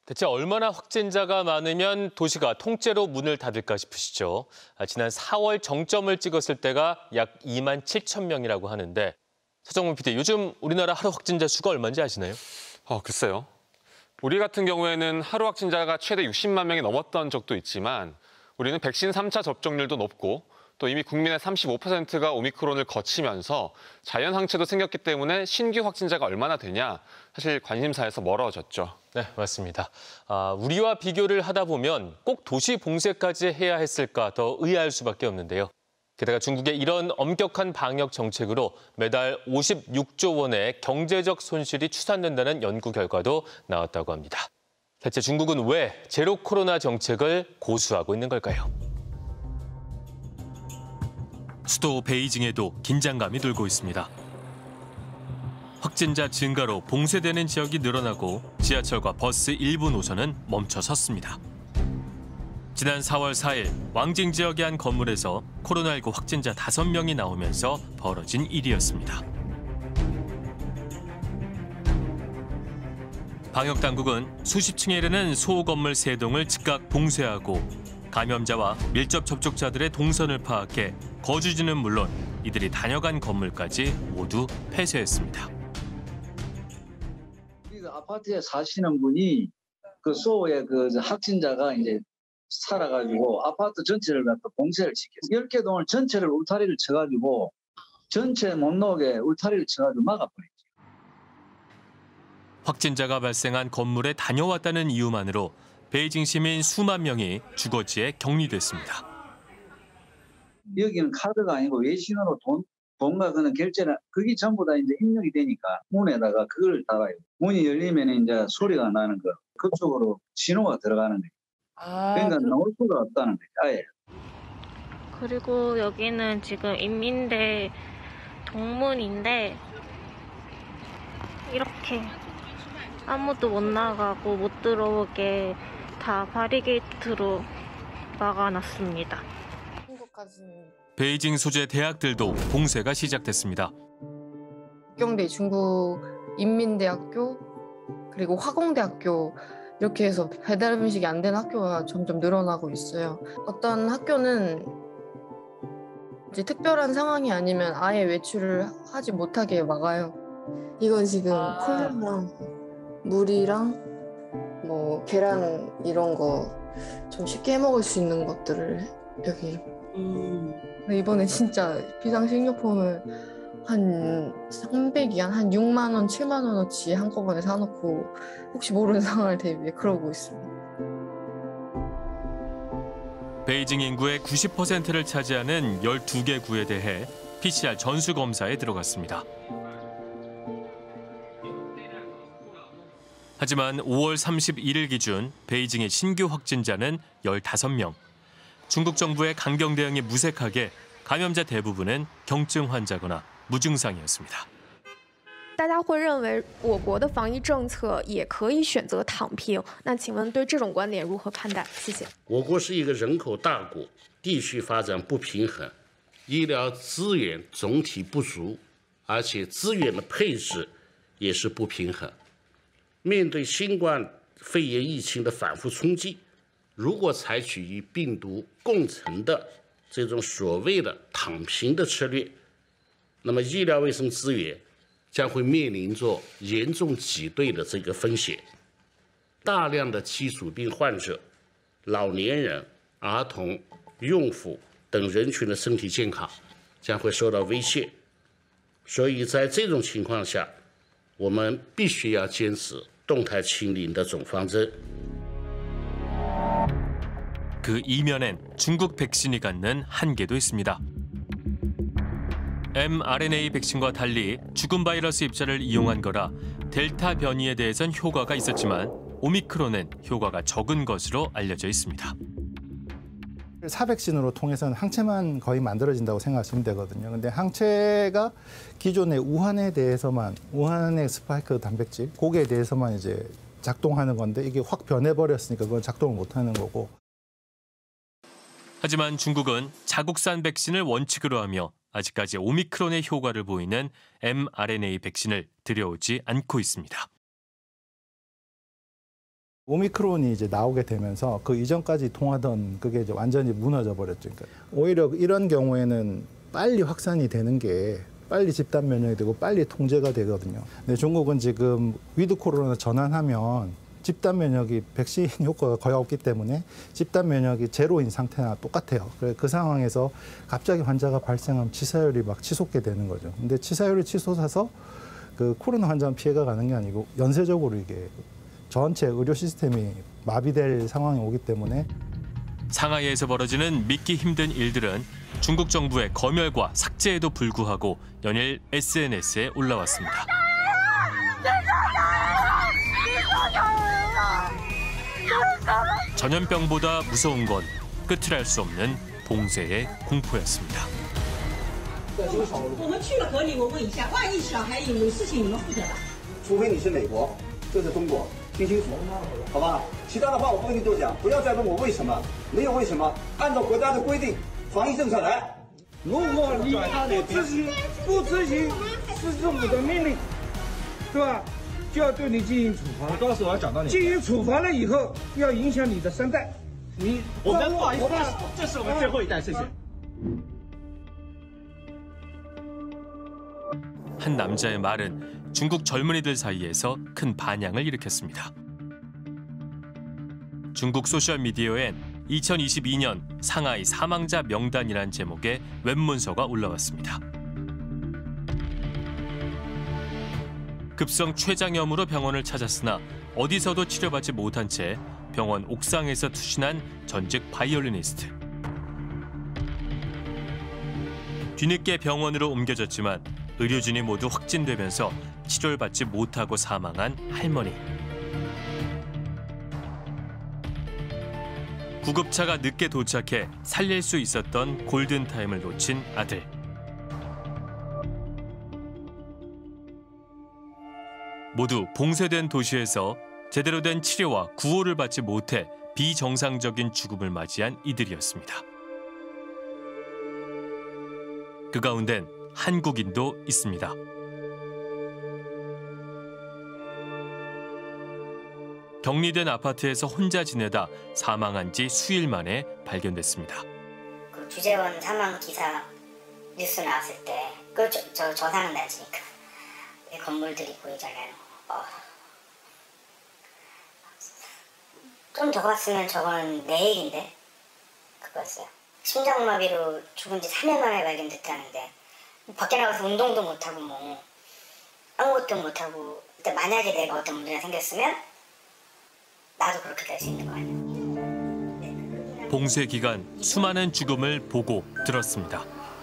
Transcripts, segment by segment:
대체 얼마나 확진자가 많으면 도시가 통째로 문을 닫을까 싶으시죠? 지난 4월 정점을 찍었을 때가 약 2만 7천 명이라고 하는데 서정문 PD, 요즘 우리나라 하루 확진자 수가 얼마인지 아시나요? 글쎄요. 우리 같은 경우에는 하루 확진자가 최대 60만 명이 넘었던 적도 있지만 우리는 백신 3차 접종률도 높고 또 이미 국민의 35%가 오미크론을 거치면서 자연 항체도 생겼기 때문에 신규 확진자가 얼마나 되냐 사실 관심사에서 멀어졌죠. 네, 맞습니다. 우리와 비교를 하다 보면 꼭 도시 봉쇄까지 해야 했을까 더 의아할 수밖에 없는데요. 게다가 중국의 이런 엄격한 방역 정책으로 매달 56조 원의 경제적 손실이 추산된다는 연구 결과도 나왔다고 합니다. 대체 중국은 왜 제로 코로나 정책을 고수하고 있는 걸까요? 수도 베이징에도 긴장감이 돌고 있습니다. 확진자 증가로 봉쇄되는 지역이 늘어나고 지하철과 버스 일부 노선은 멈춰섰습니다. 지난 4월 4일 왕징 지역의 한 건물에서 코로나19 확진자 5명이 나오면서 벌어진 일이었습니다. 방역당국은 수십 층에 이르는 소건물 3동을 즉각 봉쇄하고 감염자와 밀접 접촉자들의 동선을 파악해 거주지는 물론 이들이 다녀간 건물까지 모두 폐쇄했습니다. 아파트에 사시는 분이 그 소의 확진자가 이제 살아가지고 아파트 전체를 갖다 봉쇄를 시켰어요. 10개 동을 전체를 울타리를 쳐가지고 전체 못 나오게 울타리를 쳐가지고 막아버렸죠. 확진자가 발생한 건물에 다녀왔다는 이유만으로 베이징 시민 수만 명이 주거지에 격리됐습니다. 여기는 카드가 아니고 외신으로 돈과 그는 결제는 그게 전부 다 이제 입력이 되니까 문에다가 그걸 달아요. 문이 열리면 이제 소리가 나는 거. 그쪽으로 신호가 들어가는 거예요. 그러니까 나올 수가 없다는 거예요. 아예. 그리고 여기는 지금 인민대 동문인데 이렇게 아무도 못 나가고 못 들어오게 다 바리게이트로 막아놨습니다. 베이징 소재 대학들도 봉쇄가 시작됐습니다. 북경대 중국 인민대학교 그리고 화공대학교 이렇게 해서 배달 음식이 안 되는 학교가 점점 늘어나고 있어요. 어떤 학교는 이제 특별한 상황이 아니면 아예 외출을 하지 못하게 막아요. 이건 지금 콜라랑 물이랑 뭐 계란 이런 거 좀 쉽게 해 먹을 수 있는 것들을 여기. 이번에 진짜 비상식료품을 한 300이 한 6만 원, 7만 원어치 한꺼번에 사놓고 혹시 모르는 상황을 대비해 그러고 있습니다. 베이징 인구의 90%를 차지하는 12개 구에 대해 PCR 전수검사에 들어갔습니다. 하지만 5월 31일 기준 베이징의 신규 확진자는 15명. 중국 정부의 강경 대응이 무색하게 감염자 대부분은 경증 환자거나 무증상이었습니다. 大家会认为我国的防疫政策也可以选择躺平，那请问对这种观点如何看待？谢谢。 我国是一个人口大国，地区发展不平衡，医疗资源总体不足，而且资源的配置也是不平衡。面对新冠肺炎疫情的反复冲击，如果采取与病毒共存的这种所谓的躺平的策略，那么医疗卫生资源将会面临着严重挤兑的这个风险，大量的基础病患者、老年人、儿童、孕妇等人群的身体健康将会受到威胁。所以在这种情况下，我们必须要坚持动态清零的总方针。 그 이면엔 중국 백신이 갖는 한계도 있습니다. mRNA 백신과 달리 죽은 바이러스 입자를 이용한 거라 델타 변이에 대해선 효과가 있었지만 오미크론은 효과가 적은 것으로 알려져 있습니다. 사백신으로 통해서는 항체만 거의 만들어진다고 생각하시면 되거든요. 근데 항체가 기존의 우한에 대해서만, 우한의 스파이크 단백질, 거기에 대해서만 이제 작동하는 건데 이게 확 변해버렸으니까 그건 작동을 못하는 거고. 하지만 중국은 자국산 백신을 원칙으로 하며 아직까지 오미크론의 효과를 보이는 mRNA 백신을 들여오지 않고 있습니다. 오미크론이 이제 나오게 되면서 그 이전까지 통하던 그게 이제 완전히 무너져 버렸죠. 그러니까 오히려 이런 경우에는 빨리 확산이 되는 게 빨리 집단 면역이 되고 빨리 통제가 되거든요. 근데 중국은 지금 위드 코로나 전환하면 집단 면역이 백신 효과가 거의 없기 때문에 집단 면역이 제로인 상태나 똑같아요. 그 상황에서 갑자기 환자가 발생하면 치사율이 막 치솟게 되는 거죠. 근데 치사율이 치솟아서 그 코로나 환자만 피해가 가는 게 아니고 연쇄적으로 이게 전체 의료 시스템이 마비될 상황이 오기 때문에 상하이에서 벌어지는 믿기 힘든 일들은 중국 정부의 검열과 삭제에도 불구하고 연일 SNS에 올라왔습니다. 전염병보다 무서운 건 끝을 알 수 없는 봉쇄의 공포였습니다. 我们去了隔离，我问一下，万一小孩有事情，你们负责吧？ 除非你是美国，这是中国，听清楚，好吧？其他的话我不跟你多讲，不要再问我为什么，没有为什么，按照国家的规定，防疫政策来。如果你不执行市政府的命令，是吧？就要对你进行处罚。到时候要讲到你。进行处罚了以后，要影响你的3代。我们不好意思，这是我们最后一代，谢谢。 한 남자의 말은 중국 젊은이들 사이에서 큰 반향을 일으켰습니다. 중국 소셜미디어엔 2022년 상하이 사망자 명단이란 제목의 웹문서가 올라왔습니다. 급성 췌장염으로 병원을 찾았으나 어디서도 치료받지 못한 채 병원 옥상에서 투신한 전직 바이올리니스트. 뒤늦게 병원으로 옮겨졌지만 의료진이 모두 확진되면서 치료를 받지 못하고 사망한 할머니. 구급차가 늦게 도착해 살릴 수 있었던 골든타임을 놓친 아들. 모두 봉쇄된 도시에서 제대로 된 치료와 구호를 받지 못해 비정상적인 죽음을 맞이한 이들이었습니다. 그 가운데는 한국인도 있습니다. 격리된 아파트에서 혼자 지내다 사망한 지 수일 만에 발견됐습니다. 그 주재원 사망 기사 뉴스 나왔을 때, 그 저사는 단지니까 건물들이 보이잖아요. 좀 더 갔으면 저건 내 얘기인데 그거였어요. 심장마비로 죽은 지 3일 만에 발견됐다는데 밖에 나가서 운동도 못하고 뭐 아무것도 못하고 일단 만약에 내가 어떤 문제가 생겼으면 나도 그렇게 될 수 있는 거 아니에요. 봉쇄 기간 수많은 죽음을 보고 들었습니다.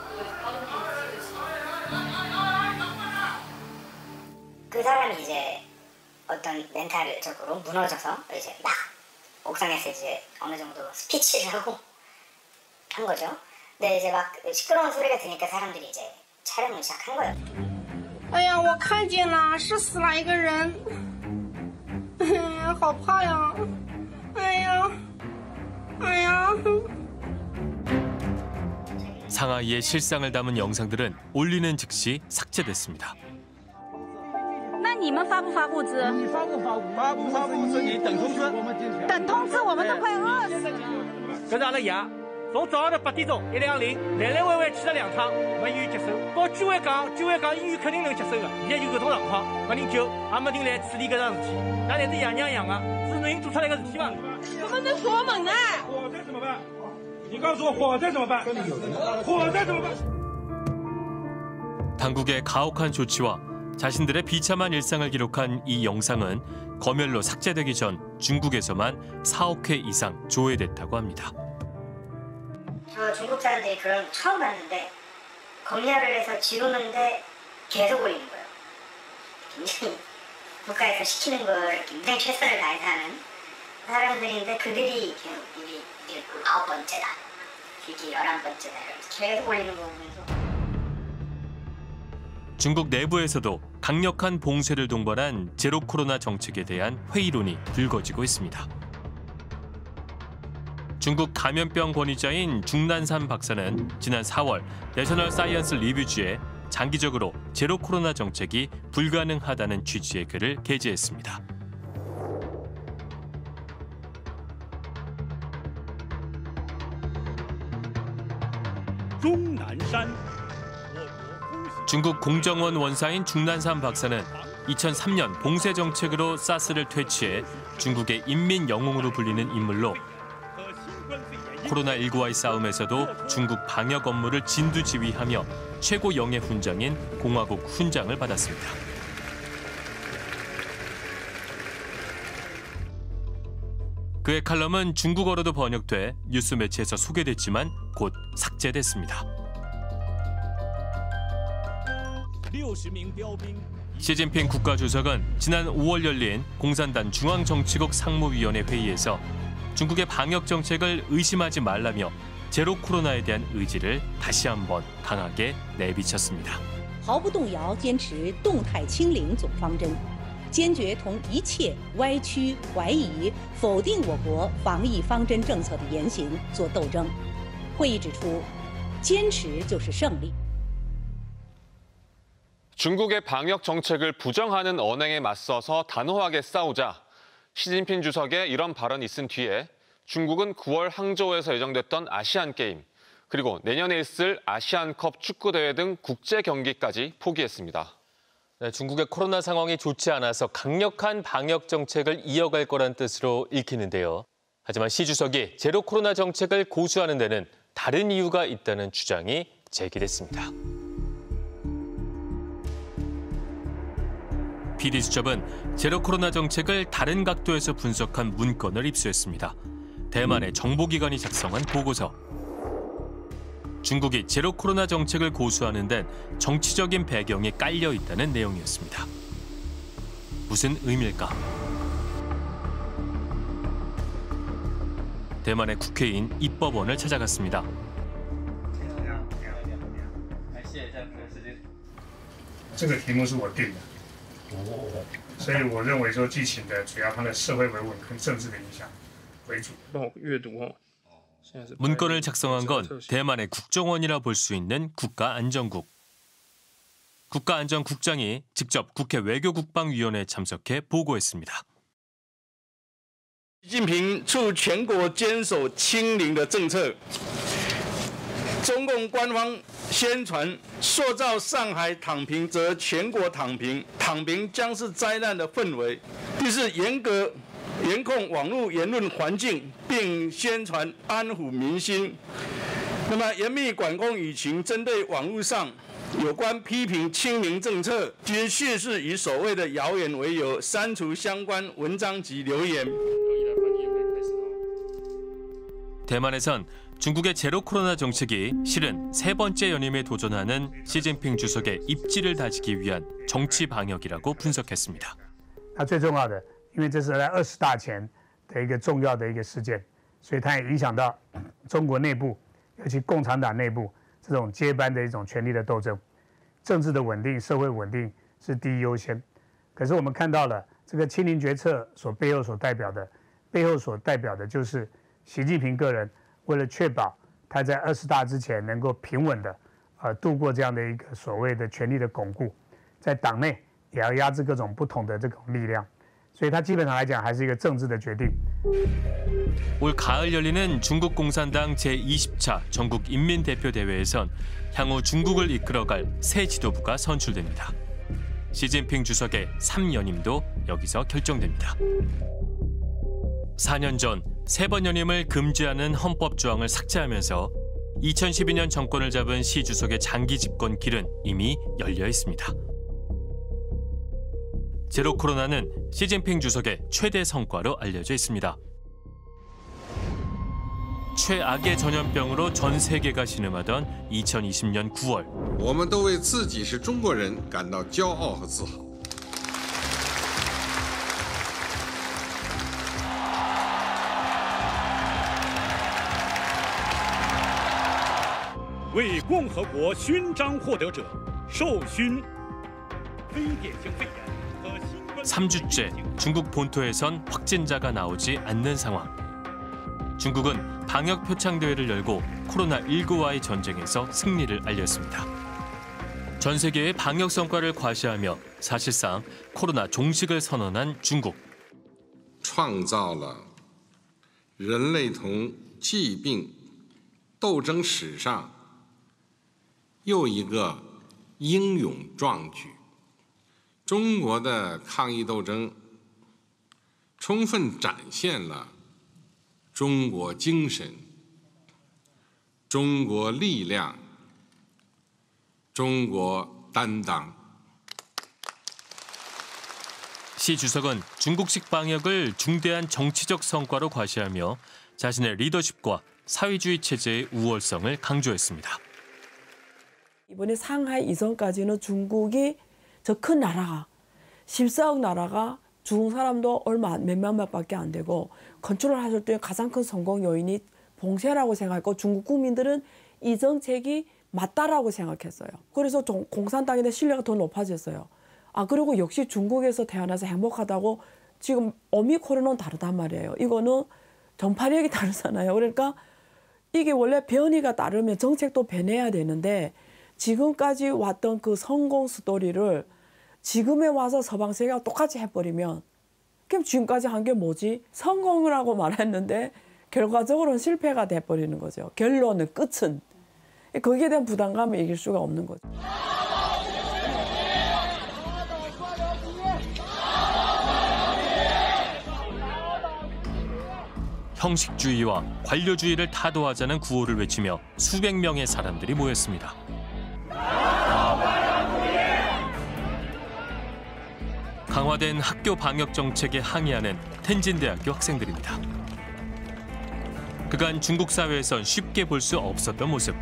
그 사람이 이제 어떤 멘탈적으로 무너져서 이제 막 옥상에서 이제 어느 정도 스피치를 하고 한 거죠. 근데 이제 막 시끄러운 소리가 들으니까 사람들이 이제 촬영을 시작한 거예요. 哎呀，我看见了，是死了一个人。哎呀，好怕呀！哎呀，哎呀。 상하이의 실상을 담은 영상들은 올리는 즉시 삭제됐습니다. 那你们发不发物资？ 你发不发物资？你等通知。 等通知，我们都快饿死了。 搿是阿拉爷，从早上头8点钟120来来回回去了2趟，没医院接手。告居委讲医院肯定能接手的，现在就搿种状况，没人救，也没人来处理搿桩事体。那侪是爷娘养的，是侬人做出来个事体伐？ 我们在锁门呢。 火灾怎么办？你告诉我火灾怎么办？火灾怎么办？ 당국의 가혹한 조치와 자신들의 비참한 일상을 기록한 이 영상은 검열로 삭제되기 전 중국에서만 4억 회 이상 조회됐다고 합니다. 저 중국 사람들이 그런 거 처음 봤는데 검열을 해서 지우는데 계속 올리는 거예요. 굉장히 국가에서 시키는 걸 굉장히 최선을 다해서 하는 사람들인데 그들이 계속 이게 9번째다, 이게 11번째다 이렇게 계속 올리는 거 보면서 중국 내부에서도 강력한 봉쇄를 동반한 제로 코로나 정책에 대한 회의론이 불거지고 있습니다. 중국 감염병 권위자인 중난산 박사는 지난 4월 내셔널 사이언스 리뷰지에 장기적으로 제로 코로나 정책이 불가능하다는 취지의 글을 게재했습니다. 钟南山。 중국 공정원 원사인 중난산 박사는 2003년 봉쇄 정책으로 사스를 퇴치해 중국의 인민 영웅으로 불리는 인물로 코로나19와의 싸움에서도 중국 방역 업무를 진두지휘하며 최고 영예 훈장인 공화국 훈장을 받았습니다. 그의 칼럼은 중국어로도 번역돼 뉴스 매체에서 소개됐지만 곧 삭제됐습니다. 시진핑 국가주석은 지난 5월 열린 공산당 중앙정치국 상무위원회 회의에서 중국의 방역 정책을 의심하지 말라며 제로 코로나에 대한 의지를 다시 한번 강하게 내비쳤습니다. 毫不动摇坚持动态清零总方针，坚决同一切歪曲、怀疑、否定我国防疫方针政策的言行作斗争。会议指出，坚持就是胜利。 중국의 방역 정책을 부정하는 언행에 맞서서 단호하게 싸우자 시진핑 주석의 이런 발언이 있은 뒤에 중국은 9월 항저우에서 예정됐던 아시안게임 그리고 내년에 있을 아시안컵 축구대회 등 국제 경기까지 포기했습니다. 네, 중국의 코로나 상황이 좋지 않아서 강력한 방역 정책을 이어갈 거란 뜻으로 읽히는데요. 하지만 시 주석이 제로 코로나 정책을 고수하는 데는 다른 이유가 있다는 주장이 제기됐습니다. PD수첩은 제로 코로나 정책을 다른 각도에서 분석한 문건을 입수했습니다. 대만의 정보기관이 작성한 보고서. 중국이 제로 코로나 정책을 고수하는 데는 정치적인 배경이 깔려 있다는 내용이었습니다. 무슨 의미일까? 대만의 국회의인 입법원을 찾아갔습니다. 这个题目是我定的。 所以我认为说，疫情的主要它的社会维稳跟政治的影响为主。 帮我阅读哦。 문건을 작성한 건 대만의 국정원이라 볼 수 있는 국가안전국. 국가안전국장이 직접 국회 외교국방위원회에 참석해 보고했습니다. 习近平促全国坚守清零的政策。 中共官方宣传塑造上海躺平，则全国躺平，躺平将是灾难的氛围。第四，严控网络言论环境，并宣传安抚民心。那么，严密管控疫情，针对网络上有关批评清零政策，均蓄势以所谓的谣言为由，删除相关文章及留言。 대만에선 중국의 제로 코로나 정책이 실은 세 번째 연임에 도전하는 시진핑 주석의 입지를 다지기 위한 정치 방역이라고 분석했습니다. 最重要的，因为这是在20大前的一个重要的一个事件，所以它也影响到中国内部，尤其共产党内部这种接班的一种权力的斗争，政治的稳定、社会稳定是第一优先。可是我们看到了这个清零决策背后所代表的就是习近平个人。 为了确保他在20大之前能够平稳的度过这样的一个所谓的权力的巩固，在党内也要压制各种不同的这种力量，所以他基本上来讲还是一个政治的决定。 올 가을 열리는 중국 공산당 제20차 전국 인민대표대회에선 향후 중국을 이끌어갈 새 지도부가 선출됩니다. 시진핑 주석의 3연임도 여기서 결정됩니다. 4년 전 3번 연임을 금지하는 헌법 조항을 삭제하면서 2012년 정권을 잡은 시 주석의 장기 집권 길은 이미 열려 있습니다. 제로 코로나는 시진핑 주석의 최대 성과로 알려져 있습니다. 최악의 전염병으로 전 세계가 신음하던 2020년 9월. 我们都为自己是中国人感到骄傲和自豪。 为共和国勋章获得者授勋非典型肺炎和新冠 3주째 중국 본토에선 확진자가 나오지 않는 상황. 중국은 방역 표창 대회를 열고 코로나19와의 전쟁에서 승리를 알렸습니다. 전 세계의 방역 성과를 과시하며 사실상 코로나 종식을 선언한 중국. 创造了人类同疾病斗争史上又一个英勇壮举。中国的抗疫斗争充分展现了中国精神、中国力量、中国担当。 시 주석은 중국식 방역을 중대한 정치적 성과로 과시하며 자신의 리더십과 사회주의 체제의 우월성을 강조했습니다. 이번에 상하이 이전까지는 중국이 저 큰 나라가 14억 나라가 죽은 사람도 얼마 몇몇 명밖에 안 되고 컨트롤하실 때 가장 큰 성공 요인이 봉쇄라고 생각했고 중국 국민들은 이 정책이 맞다라고 생각했어요. 그래서 공산당의 신뢰가 더 높아졌어요. 그리고 역시 중국에서 태어나서 행복하다고 지금 오미크론은 다르단 말이에요. 이거는 전파력이 다르잖아요. 그러니까 이게 원래 변이가 따르면 정책도 변해야 되는데 지금까지 왔던 그 성공 스토리를 지금에 와서 서방 세계가 똑같이 해버리면 그럼 지금까지 한 게 뭐지? 성공이라고 말했는데 결과적으로는 실패가 돼버리는 거죠. 결론은 끝은. 거기에 대한 부담감을 이길 수가 없는 거죠. 형식주의와 관료주의를 타도하자는 구호를 외치며 수백 명의 사람들이 모였습니다. 강화된 학교 방역 정책에 항의하는 텐진대학교 학생들입니다. 그간 중국 사회에선 쉽게 볼 수 없었던 모습.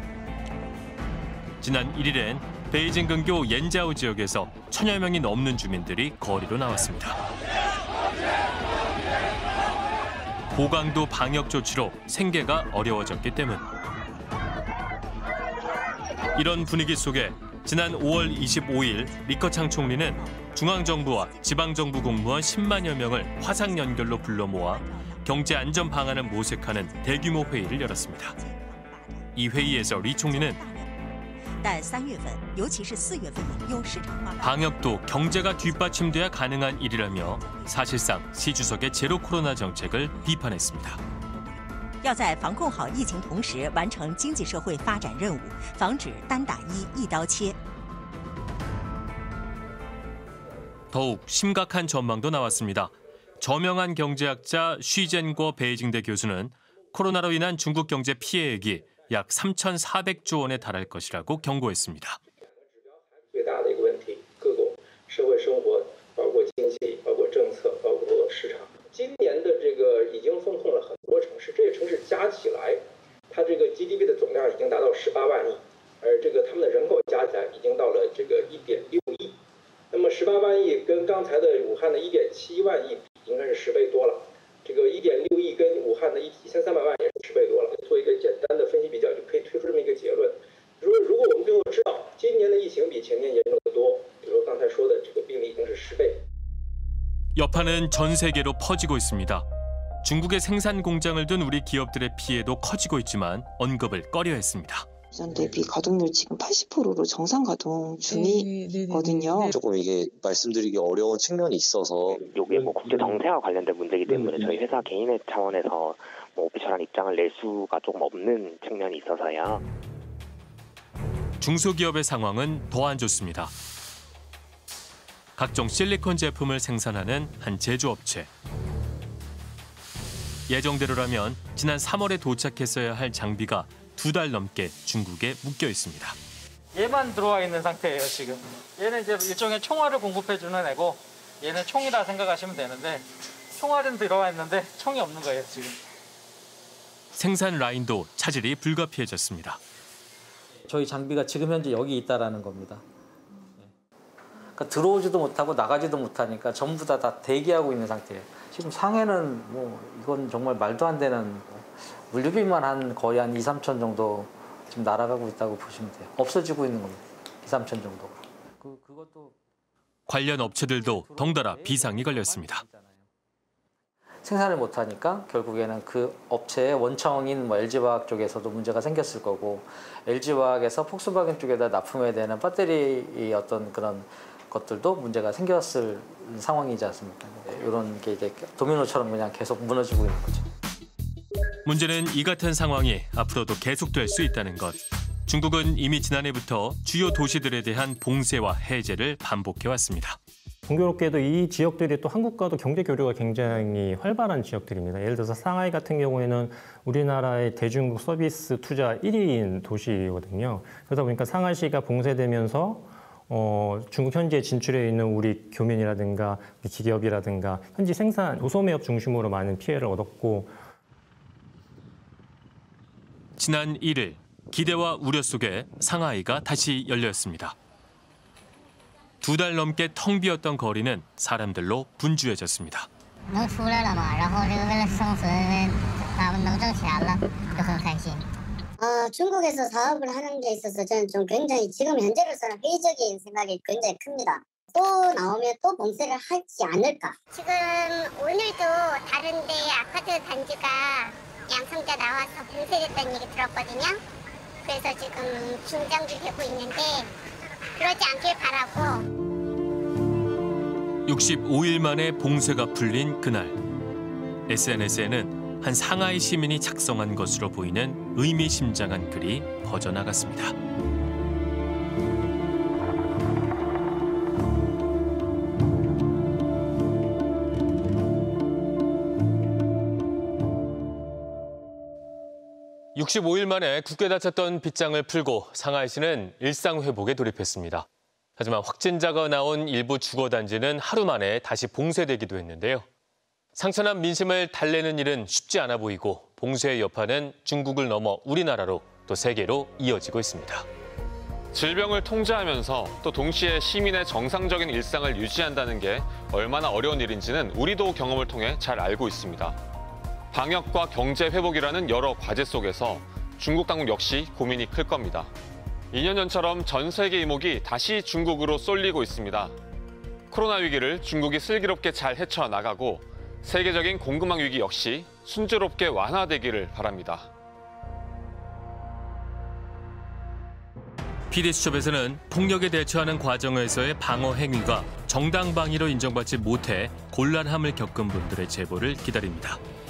지난 1일엔 베이징 근교 옌자오 지역에서 1000여 명이 넘는 주민들이 거리로 나왔습니다. 고강도 방역 조치로 생계가 어려워졌기 때문. 이런 분위기 속에 지난 5월 25일 리커창 총리는 중앙정부와 지방정부 공무원 10만여 명을 화상 연결로 불러 모아 경제 안전 방안을 모색하는 대규모 회의를 열었습니다. 이 회의에서 리 총리는 방역도 경제가 뒷받침돼야 가능한 일이라며 사실상 시 주석의 제로 코로나 정책을 비판했습니다. 要在防控好疫情同时完成经济社会发展任务，防止单打一刀切。 더욱 심각한 전망도 나왔습니다. 저명한 경제학자 쉬젠궈 베이징대 교수는 코로나로 인한 중국 경제 피해액이 약 3,400조 원에 달할 것이라고 경고했습니다. 最大的一个问题，各种社会生活，包括经济，包括政策，包括市场。今年的这个已经封控了很多城市，这些城市加起来，它这个 GDP 的总量已经达到18万亿，而这个他们的人口加起来已经到了这个1.6亿。那么18万亿跟刚才的武汉的1.7万亿应该是10倍多了。这个1.6亿跟武汉的1300万也是10倍多了。做一个简单的分析比较，就可以推出这么一个结论。如果我们最后知道今年的疫情比前年严重得多，比如说刚才说的这个病例已经是10倍。 여파는 전 세계로 퍼지고 있습니다. 중국의 생산 공장을 둔 우리 기업들의 피해도 커지고 있지만 언급을 꺼려했습니다. 전 대비 가동률 지금 80%로 정상 가동 중이거든요. 조금 이게 말씀드리기 어려운 측면이 있어서 이게 뭐 국제 정세와 관련된 문제이기 때문에 저희 회사 개인의 차원에서 뭐 오피셜한 입장을 낼 수가 조금 없는 측면이 있어서요. 중소기업의 상황은 더 안 좋습니다. 각종 실리콘 제품을 생산하는 한 제조업체. 예정대로라면 지난 3월에 도착했어야 할 장비가 2달 넘게 중국에 묶여 있습니다. 얘만 들어와 있는 상태예요, 지금. 얘는 이제 일종의 총알을 공급해주는 애고 얘는 총이라 생각하시면 되는데 총알은 들어와 있는데 총이 없는 거예요, 지금. 생산 라인도 차질이 불가피해졌습니다. 저희 장비가 지금 현재 여기 있다라는 겁니다. 그러니까 들어오지도 못하고 나가지도 못하니까 전부 다 대기하고 있는 상태예요. 지금 상해는 뭐 이건 정말 말도 안 되는 물류비만 한 거의 한 2, 3천 정도 지금 날아가고 있다고 보시면 돼요. 없어지고 있는 겁니다. 2, 3천 정도. 그것도 관련 업체들도 덩달아 비상이 걸렸습니다. 생산을 못하니까 결국에는 그 업체의 원청인 뭐 LG화학 쪽에서도 문제가 생겼을 거고 LG화학에서 폭스바겐 쪽에다 납품해야 되는 배터리 어떤 그런 것들도 문제가 생겼을 상황이지 않습니까? 이런 게 이제 도미노처럼 그냥 계속 무너지고 있는 거죠. 문제는 이 같은 상황이 앞으로도 계속될 수 있다는 것. 중국은 이미 지난해부터 주요 도시들에 대한 봉쇄와 해제를 반복해왔습니다. 공교롭게도 이 지역들이 또 한국과도 경제 교류가 굉장히 활발한 지역들입니다. 예를 들어서 상하이 같은 경우에는 우리나라의 대중국 서비스 투자 1위인 도시거든요. 그러다 보니까 상하이시가 봉쇄되면서 중국 현지에 진출해 있는 우리 교민이라든가 기업이라든가 현지 생산 도소매업 중심으로 많은 피해를 얻었고, 지난 1일 기대와 우려 속에 상하이가 다시 열렸습니다. 2달 넘게 텅 비었던 거리는 사람들로 분주해졌습니다. 중국에서 사업을 하는 데 있어서 저는 좀 굉장히 지금 현재로서는 회의적인 생각이 굉장히 큽니다. 또 나오면 또 봉쇄를 하지 않을까. 지금 오늘도 다른데 아파트 단지가 양성자 나와서 봉쇄됐다는 얘기 들었거든요. 그래서 지금 긴장도 되고 있는데 그러지 않길 바라고. 65일 만에 봉쇄가 풀린 그날, SNS에는 한 상하이 시민이 작성한 것으로 보이는 의미심장한 글이 퍼져나갔습니다. (65일) 만에 굳게 닫혔던 빗장을 풀고 상하이시는 일상 회복에 돌입했습니다. 하지만 확진자가 나온 일부 주거단지는 하루 만에 다시 봉쇄되기도 했는데요. 상처난 민심을 달래는 일은 쉽지 않아 보이고 봉쇄의 여파는 중국을 넘어 우리나라로 또 세계로 이어지고 있습니다. 질병을 통제하면서 또 동시에 시민의 정상적인 일상을 유지한다는 게 얼마나 어려운 일인지는 우리도 경험을 통해 잘 알고 있습니다. 방역과 경제 회복이라는 여러 과제 속에서 중국 당국 역시 고민이 클 겁니다. 2년 전처럼 전 세계 이목이 다시 중국으로 쏠리고 있습니다. 코로나 위기를 중국이 슬기롭게 잘 헤쳐나가고 세계적인 공급망 위기 역시 순조롭게 완화되기를 바랍니다. PD수첩에서는 폭력에 대처하는 과정에서의 방어 행위가 정당방위로 인정받지 못해 곤란함을 겪은 분들의 제보를 기다립니다.